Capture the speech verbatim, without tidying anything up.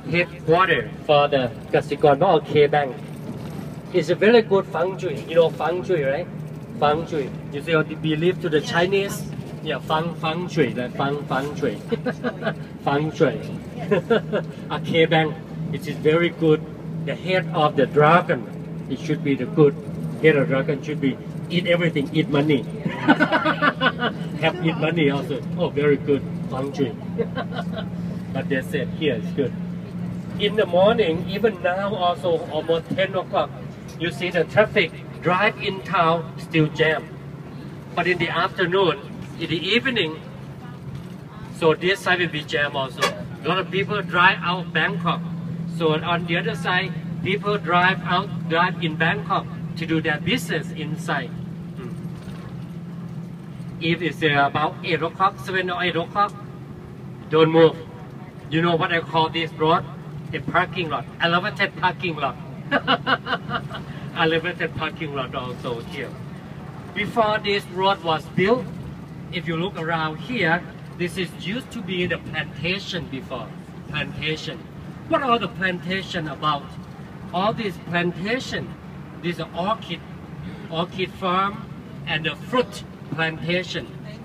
headquarter for the Kasikorn K-Bank. It's a very good feng shui. You know feng shui, right? Feng shui. You say, believe to the Chinese, yeah, feng feng shui, like feng feng shui, feng shui. A K-Bank, it is very good. The head of the dragon, it should be the good head of dragon. Should be eat everything, eat money. Have eat money also. Oh, very good feng shui. But they said here is good. In the morning, even now also almost ten o'clock, you see the traffic drive in town still jam. But in the afternoon, in the evening, so this side will be jam also. A lot of people drive out Bangkok. So on the other side, people drive out, drive in Bangkok to do their business inside. Hmm. If it's uh, about eight o'clock, seven or eight o'clock, don't move. You know what I call this road? A parking lot, elevated parking lot. Elevated parking lot also here. Before this road was built, if you look around here, this is used to be the plantation before. Plantation. What are the plantation about? All these plantation, these are orchid, orchid farm and the fruit plantation.